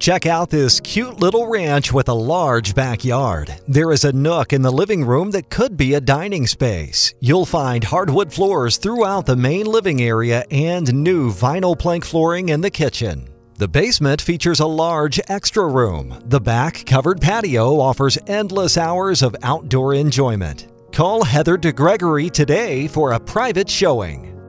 Check out this cute little ranch with a large backyard. There is a nook in the living room that could be a dining space. You'll find hardwood floors throughout the main living area and new vinyl plank flooring in the kitchen. The basement features a large extra room. The back covered patio offers endless hours of outdoor enjoyment. Call Heather DiGregory today for a private showing.